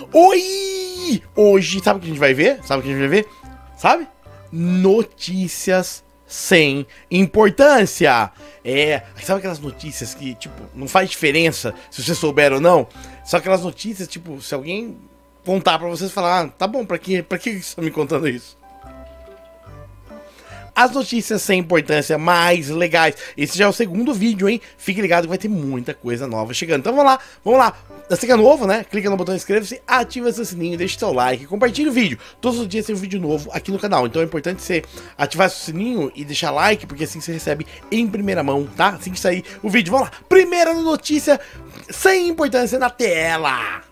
Oi! Hoje, sabe o que a gente vai ver? Sabe o que a gente vai ver? Sabe? Notícias sem importância. É, sabe aquelas notícias que, tipo, não faz diferença se você souber ou não? São aquelas notícias, tipo, se alguém contar pra vocês, falar, ah, tá bom, pra que você tá me contando isso? As notícias sem importância mais legais. Esse já é o segundo vídeo, hein? Fique ligado que vai ter muita coisa nova chegando. Então vamos lá. Se você é novo, né? Clica no botão inscreva-se, ativa seu sininho, deixa seu like, compartilha o vídeo. Todos os dias tem um vídeo novo aqui no canal. Então é importante você ativar seu sininho e deixar like, porque assim você recebe em primeira mão, tá? Assim que sair o vídeo. Vamos lá. Primeira notícia sem importância na tela.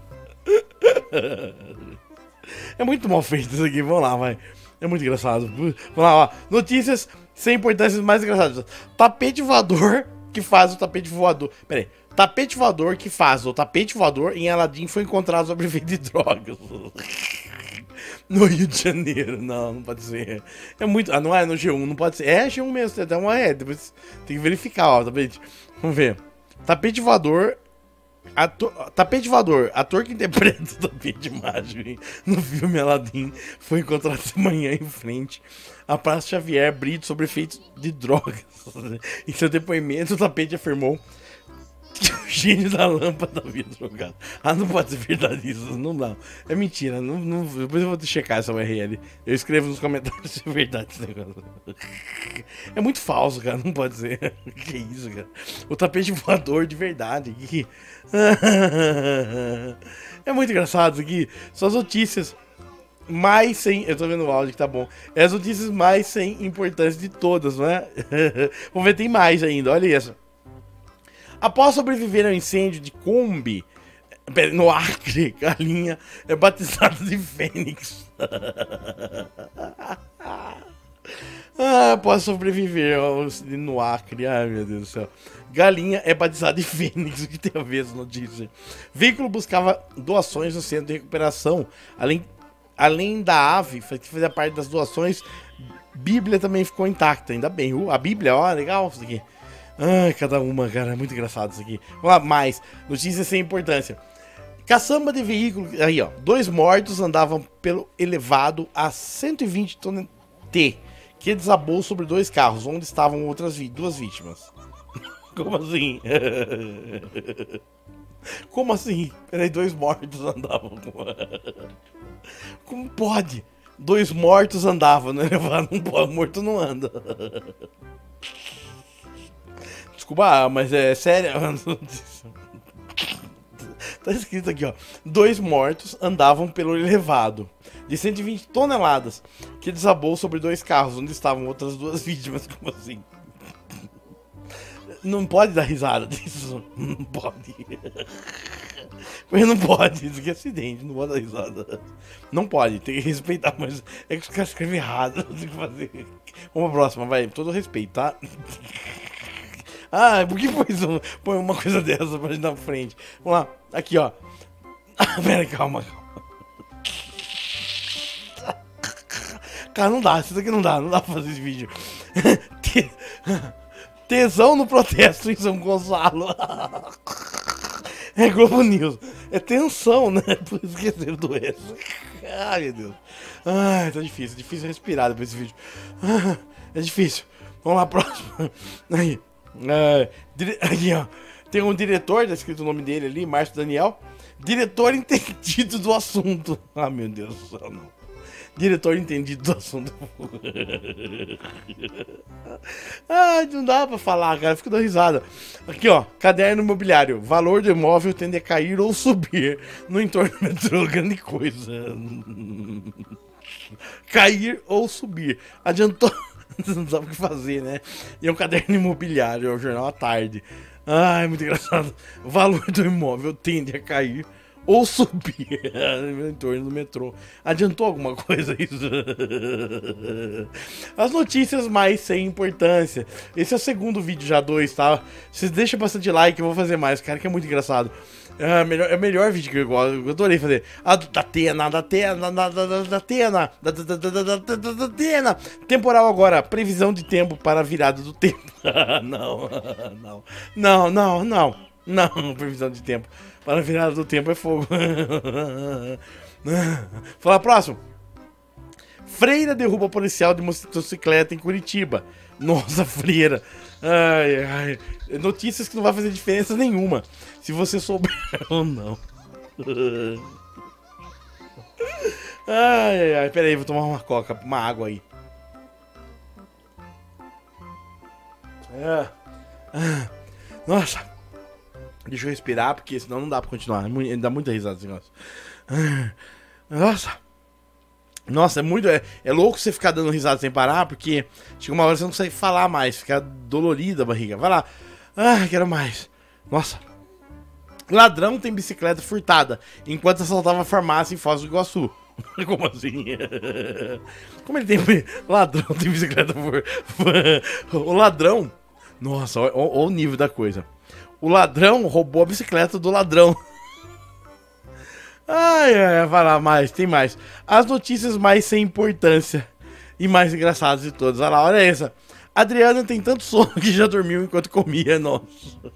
É muito mal feito isso aqui. Vamos lá, vai. É muito engraçado. Vamos lá, ó. Notícias sem importância mais engraçadas. Tapete voador que faz o tapete voador. Pera aí. Tapete voador que faz o tapete voador em Aladdin foi encontrado sob efeito de drogas. No Rio de Janeiro. Não pode ser. É muito. Ah, não é no G1, não pode ser. É G1 mesmo, tem até uma rede. Depois tem que verificar, ó. Tapete. Vamos ver. Tapete voador. Tapete voador, ator que interpreta o tapete mágico no filme Aladdin, foi encontrado essa manhã em frente à Praça Xavier Brito sobre efeitos de drogas. Em seu depoimento, o tapete afirmou que o gênio da lâmpada havia drogado. Ah, não pode ser verdade isso, não dá. É mentira, depois eu vou checar essa URL. Eu escrevo nos comentários se é verdade esse negócio. É muito falso, cara, não pode ser. Que isso, cara. O tapete voador de verdade. É muito engraçado isso aqui. São as notícias mais sem... Eu tô vendo o áudio que tá bom. É as notícias mais sem importância de todas, não é? Vamos ver, tem mais ainda, olha isso. Após sobreviver ao incêndio de Kombi no Acre, galinha é batizada de Fênix. Após sobreviver ao incêndio no Acre, ai meu Deus do céu. Galinha é batizada de Fênix, o que tem a ver essa notícia? Veículo buscava doações no centro de recuperação. Além da ave, que fazia parte das doações, Bíblia também ficou intacta, ainda bem. A Bíblia, ó, legal isso aqui. Ai, cada uma, cara, é muito engraçado isso aqui. Vamos lá, mais. Notícias sem importância. Caçamba de veículo. Aí, ó. 2 mortos andavam pelo elevado a 120 toneladas T, que desabou sobre 2 carros, onde estavam outras 2 vítimas. Como assim? Como assim? Peraí, 2 mortos andavam. Como pode? 2 mortos andavam no elevado. Morto não anda. Desculpa, mas é sério. Tá escrito aqui, ó. 2 mortos andavam pelo elevado de 120 toneladas que desabou sobre 2 carros, onde estavam outras 2 vítimas. Como assim? Não pode dar risada disso. Não pode. Mas não pode. Isso aqui é acidente. Não pode dar risada. Não pode. Tem que respeitar. Mas é que os caras escrevem errado. Tem que fazer. Vamos pra próxima, vai. Todo respeito, tá? Ah, por que põe uma coisa dessa pra gente dar pra frente? Vamos lá, aqui ó. Pera, calma. Cara, não dá, isso daqui não dá pra fazer esse vídeo. Tesão no protesto em São Gonçalo. É Globo News. É tensão, né? Por esquecer do S. Ai, meu Deus. Ai, tá difícil, difícil respirar depois desse vídeo. É difícil. Vamos lá, próximo. Aí. Aqui, ó. Tem um diretor, tá escrito o nome dele ali, Márcio Daniel. Diretor entendido do assunto. Ah, meu Deus do céu, não. Diretor entendido do assunto. Ah, não dá pra falar, cara. Fico dando risada. Aqui, ó. Caderno imobiliário. Valor do imóvel tende a cair ou subir no entorno do metrô. Grande coisa. Cair ou subir. Adiantou. Não sabe o que fazer, né? E é um caderno imobiliário, é o jornal à tarde. Ai, muito engraçado. O valor do imóvel tende a cair ou subir no entorno do metrô. Adiantou alguma coisa isso? As notícias mais sem importância. Esse é o segundo vídeo, já 2, tá? Vocês deixam bastante like, eu vou fazer mais, cara, que é muito engraçado. É o melhor vídeo que eu gosto. Eu adorei fazer. Da Atena. Temporal agora. Previsão de tempo para a virada do tempo. Não. Não, previsão de tempo. Para a virada do tempo é fogo. Fala próximo. Freira derruba policial de motocicleta em Curitiba. Nossa, freira. Ai, ai. Notícias que não vai fazer diferença nenhuma. Se você souber ou não. Ai, ai, ai. Pera aí, vou tomar uma coca, uma água aí. Nossa. Deixa eu respirar, porque senão não dá pra continuar. Dá muita risada esse negócio. Nossa. Nossa, é muito. É louco você ficar dando risada sem parar, porque chega uma hora que você não consegue falar mais, fica dolorida a barriga. Vai lá. Ah, quero mais. Nossa. Ladrão tem bicicleta furtada enquanto assaltava a farmácia em Foz do Iguaçu. Como assim? Como ele tem. Ladrão tem bicicleta furtada. O ladrão. Nossa, olha o nível da coisa. O ladrão roubou a bicicleta do ladrão. Ai, ai, vai lá, mais, tem mais. As notícias mais sem importância e mais engraçadas de todas. Olha lá, olha essa. Adriana tem tanto sono que já dormiu enquanto comia, nossa.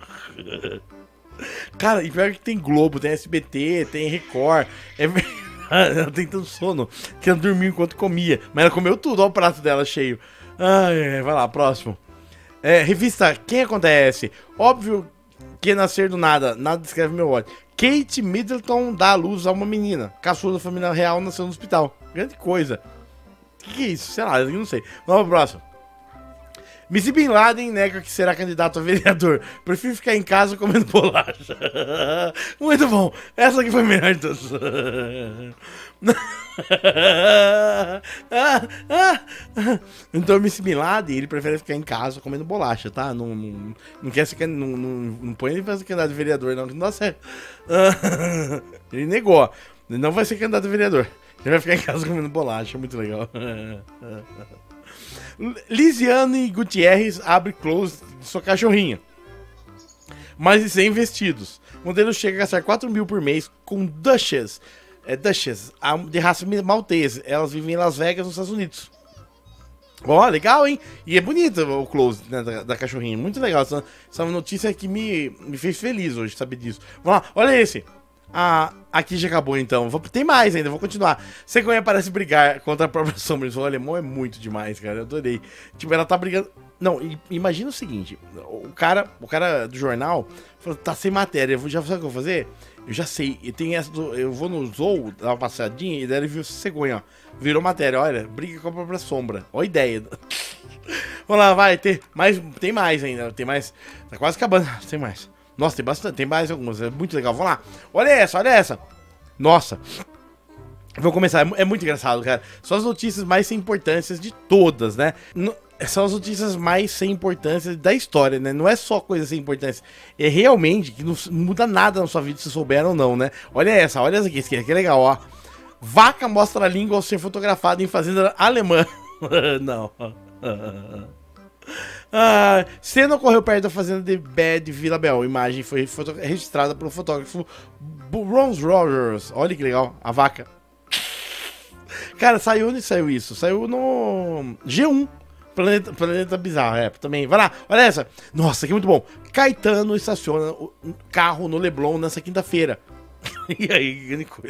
Cara, e pior que tem Globo, tem SBT, tem Record. Ela tem tanto sono que ela dormiu enquanto comia. Mas ela comeu tudo, olha o prato dela cheio. Ai, vai lá, próximo. Revista Quem Acontece. Óbvio que nascer do nada, nada descreve meu ódio. Kate Middleton dá à luz a uma menina. Caçula da família real nasceu no hospital. Grande coisa. Que é isso? Sei lá, eu não sei. Vamos pro próximo. Missy Bin Laden nega que será candidato a vereador. Prefiro ficar em casa comendo bolacha. Muito bom. Essa aqui foi a melhor de todas. Então, Missy Bin Laden, ele prefere ficar em casa comendo bolacha, tá? Não quer ser. Não põe ele pra ser candidato a vereador, não, que não dá certo. Ele negou. Ele não vai ser candidato a vereador. Ele vai ficar em casa comendo bolacha. Muito legal. Lisiane Gutierrez abre close de sua cachorrinha. Mais de 100 vestidos. O modelo chega a gastar 4 mil por mês com Duchess. Duchess, de raça maltese. Elas vivem em Las Vegas, nos Estados Unidos. Ó, legal, hein? E é bonito o close, né, da cachorrinha. Muito legal. Essa é uma notícia que me fez feliz hoje, saber disso. Vamos lá, olha esse. Aqui já acabou então. Tem mais ainda, vou continuar. Cegonha parece brigar contra a própria sombra. O alemão é muito demais, cara. Eu adorei. Tipo, ela tá brigando. Não, imagina o seguinte: o cara do jornal falou, tá sem matéria. Já sabe o que eu vou fazer? Eu já sei. Eu vou no Zou, dar uma passadinha, e daí ele viu Cegonha, ó. Virou matéria, olha, briga com a própria sombra. Ó a ideia. Vamos lá, vai, tem mais ainda. Tem mais. Tá quase acabando. Tem mais. Nossa, tem bastante, tem mais algumas, é muito legal. Vamos lá. Olha essa. Nossa. Vou começar, é muito engraçado, cara. São as notícias mais sem importâncias de todas, né? São as notícias mais sem importância da história, né? Não é só coisa sem importância. É realmente que não muda nada na sua vida se souber ou não, né? Olha essa aqui, esse aqui é legal, ó. Vaca mostra a língua ao ser fotografada em fazenda alemã. Não. Cena ocorreu perto da fazenda de Bad Vila Bel. A imagem foi registrada pelo fotógrafo Ron Rogers. Olha que legal, a vaca. Cara, onde saiu isso? Saiu no G1. Planeta Bizarro, também. Vai lá, olha essa. Nossa, que muito bom. Caetano estaciona o carro no Leblon nessa quinta-feira. E aí, grande coisa.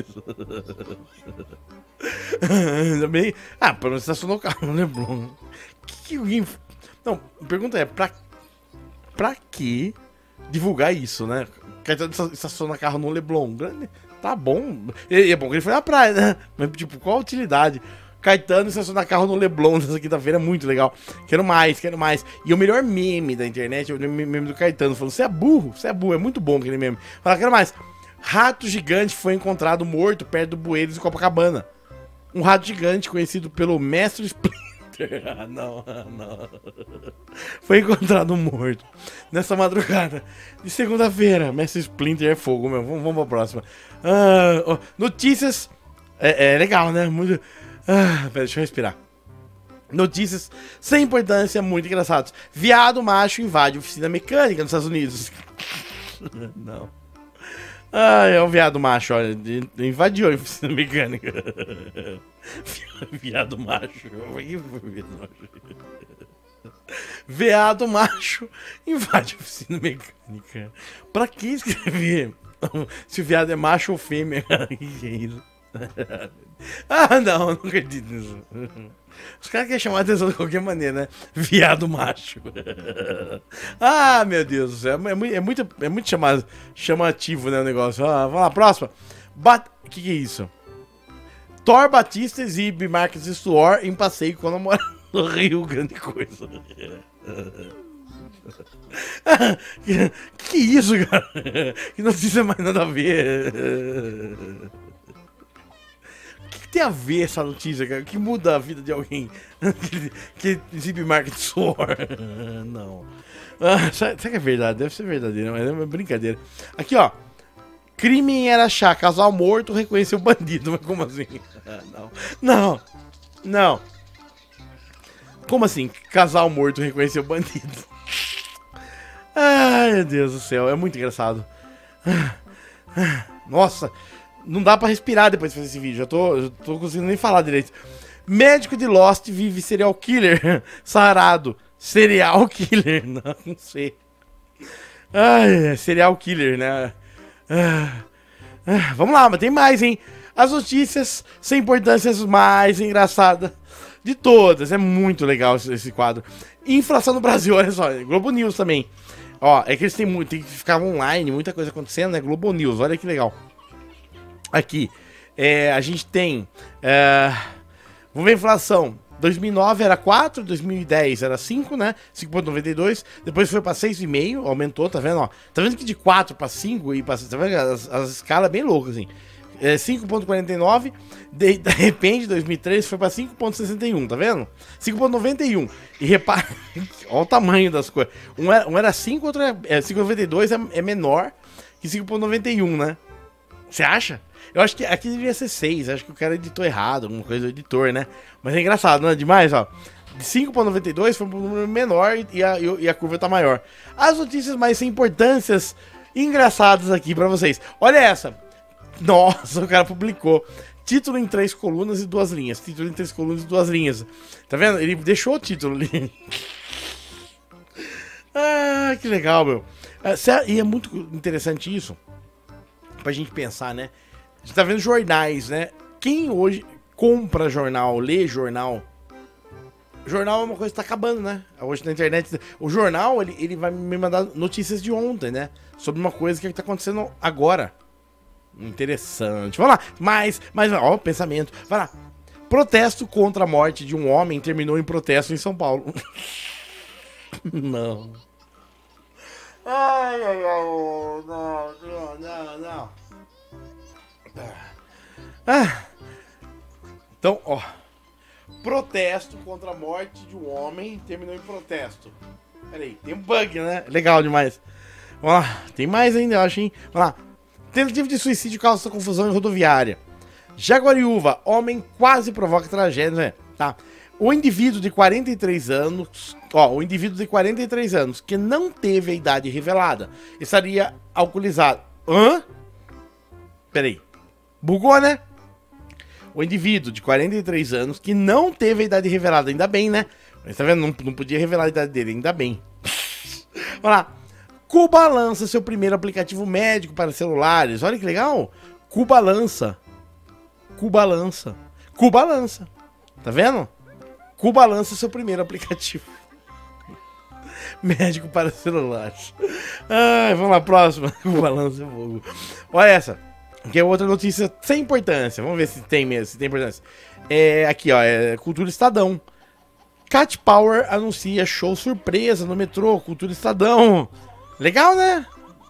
Também. Pelo menos estacionou o carro no Leblon. Não, a pergunta é, pra que divulgar isso, né? Caetano estaciona carro no Leblon. Tá bom. É bom que ele foi na praia, né? Mas, tipo, qual a utilidade? Caetano estaciona carro no Leblon nessa quinta-feira, muito legal. Quero mais. E o melhor meme da internet é o meme do Caetano, falando, você é burro, é muito bom aquele meme. Fala, quero mais. Rato gigante foi encontrado morto perto do Bueiros, em Copacabana. Um rato gigante conhecido pelo Mestre Splinter. Não. Foi encontrado morto nessa madrugada de segunda-feira. Mestre Splinter é fogo, meu. Vamos pra próxima. Notícias. É legal, né? Muito. Pera, deixa eu respirar. Notícias sem importância, muito engraçadas. Viado macho invade oficina mecânica nos Estados Unidos. Não. É o viado macho, olha. Invadiu a oficina mecânica. Viado macho. Veado macho invade a oficina mecânica. Pra que escrever se o viado é macho ou fêmea? Que é isso? Ah, não acredito nisso. Os caras querem chamar a atenção de qualquer maneira, né? Viado macho. Ah, meu Deus do céu. É muito chamativo, né, o negócio. Ah, vamos lá, próxima. O que é isso? Thor Batista exibe marcas de suor em passeio com a namorada no Rio. Grande coisa. Que isso, cara? Que notícia mais nada a ver. O que tem a ver essa notícia, cara? Que muda a vida de alguém que exibe marca de suor? Não. Será que é verdade? Deve ser verdadeiro, mas é brincadeira. Aqui, ó. Crime em Araxá. Casal morto reconheceu bandido. Mas como assim? Não. Como assim? Casal morto reconheceu bandido? Ai, meu Deus do céu. É muito engraçado. Nossa. Não dá pra respirar depois de fazer esse vídeo. Já tô conseguindo nem falar direito. Médico de Lost vive serial killer. Sarado. Serial killer. Não sei. Ai, serial killer, né? Vamos lá, mas tem mais, hein? As notícias sem importâncias mais engraçadas de todas. É muito legal esse quadro. Inflação no Brasil, olha só. Globo News também. Ó, é que eles tem que ficar online, muita coisa acontecendo, né? Globo News, olha que legal. Aqui, a gente tem... vamos ver a inflação. 2009 era 4, 2010 era 5, né? 5,92. Depois foi para 6,5, aumentou, tá vendo? Ó, tá vendo que de 4 para 5 e para... Tá vendo? As escalas bem loucas, assim. 5,49. De repente, 2003 foi para 5,61, tá vendo? 5,91. E repara, olha o tamanho das coisas. Um era 5, outro é 5,92 é menor que 5,91, né? Você acha? Eu acho que aqui deveria ser 6. Acho que o cara editou errado, alguma coisa do editor, né? Mas é engraçado, não é demais, ó. De 5,92 foi um número menor e a curva tá maior. As notícias mais sem importâncias engraçadas aqui pra vocês. Olha essa. Nossa, o cara publicou. Título em 3 colunas e 2 linhas. Título em 3 colunas e 2 linhas. Tá vendo? Ele deixou o título ali. Ah, que legal, meu. E é muito interessante isso. Pra gente pensar, né? Você tá vendo jornais, né? Quem hoje compra jornal, lê jornal? Jornal é uma coisa que tá acabando, né? Hoje na internet, o jornal, ele vai me mandar notícias de ontem, né? Sobre uma coisa que tá acontecendo agora. Interessante. Vamos lá. Mais, ó, o pensamento. Vai lá. Protesto contra a morte de um homem terminou em protesto em São Paulo. Não. Ai. Não. Então, ó. Protesto contra a morte de um homem terminou em protesto. Pera aí, tem um bug, né? Legal demais. Vamos lá, tem mais ainda, eu acho, hein? Vamos lá. Tentativa de suicídio causa confusão em rodoviária. Jaguariúva, homem quase provoca tragédia, né? Tá. O indivíduo de 43 anos, que não teve a idade revelada, estaria alcoolizado. Hã? Peraí. Bugou, né? O indivíduo de 43 anos que não teve a idade revelada, ainda bem, né? Mas tá vendo? Não podia revelar a idade dele, ainda bem. Vamos lá. Cuba lança seu primeiro aplicativo médico para celulares. Olha que legal. Cuba lança. Tá vendo? Cuba lança seu primeiro aplicativo médico para celulares. Ai, vamos lá, próxima. Cuba lança fogo. Olha essa. Que é outra notícia sem importância. Vamos ver se tem mesmo, se tem importância. Aqui, ó, Cultura Estadão. Cat Power anuncia show surpresa no metrô. Cultura Estadão. Legal, né?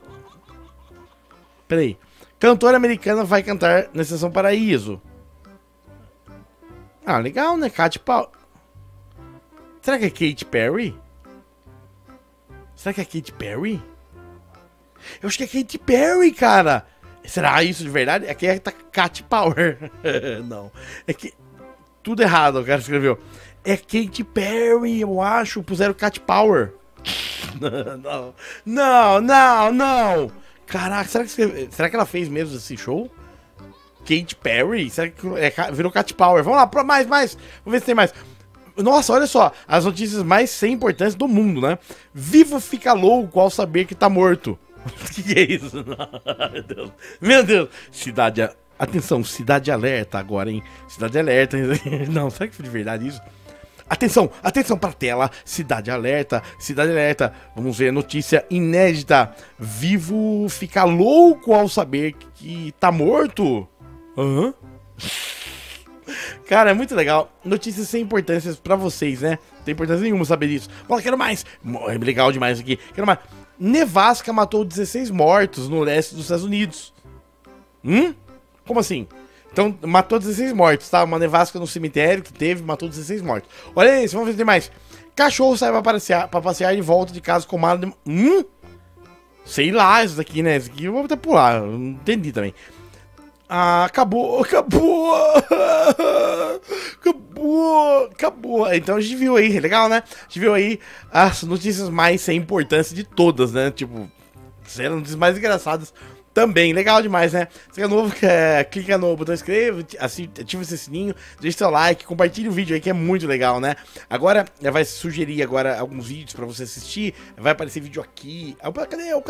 Peraí. Cantora americana vai cantar na Estação Paraíso. Ah, legal, né? Cat Power. Será que é Katy Perry? Eu acho que é Katy Perry, cara. Será isso de verdade? Aqui tá Cat Power. Não. É que... Tudo errado, o cara escreveu. É Katy Perry, eu acho. Puseram Cat Power. Não. Caraca, será que ela fez mesmo esse show? Katy Perry? Será que virou Cat Power? Vamos lá, mais. Vamos ver se tem mais. Nossa, olha só, as notícias mais sem importância do mundo, né? Vivo fica louco ao saber que tá morto. O que é isso? Meu Deus. Meu Deus. Atenção, cidade alerta agora, hein? Cidade alerta. Não, será que foi de verdade isso? Atenção, atenção pra tela. Cidade alerta, cidade alerta. Vamos ver a notícia inédita. Vivo fica louco ao saber que tá morto. Hã? Cara, é muito legal. Notícias sem importância pra vocês, né? Não tem importância nenhuma saber disso. Bom, quero mais. É legal demais aqui. Quero mais. Nevasca matou 16 mortos no leste dos Estados Unidos. Como assim? Então, matou 16 mortos, tá? Uma nevasca no cemitério que teve, matou 16 mortos. Olha isso, vamos ver mais. Cachorro sai pra passear e volta de casa com mala de... Sei lá, isso daqui, né? Isso aqui eu vou até pular, eu não entendi também. Ah, acabou. Então a gente viu aí, legal, né? A gente viu aí as notícias mais sem importância de todas, né? Tipo, eram notícias mais engraçadas também, legal demais, né? Se é novo, clica no botão inscreva, ativa esse sininho, deixa seu like, compartilha o vídeo aí que é muito legal, né? Agora, vai sugerir agora alguns vídeos pra você assistir, vai aparecer vídeo aqui. Cadê eu?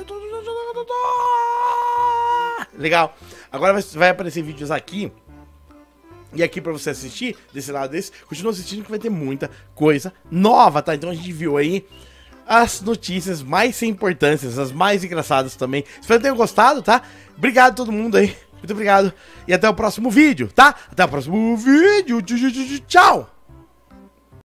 Legal. Agora vai aparecer vídeos aqui e aqui pra você assistir, desse lado desse. Continua assistindo que vai ter muita coisa nova, tá? Então a gente viu aí as notícias mais sem importância, as mais engraçadas também. Espero que tenham gostado, tá? Obrigado a todo mundo aí. Muito obrigado. E até o próximo vídeo, tá? Até o próximo vídeo. Tchau!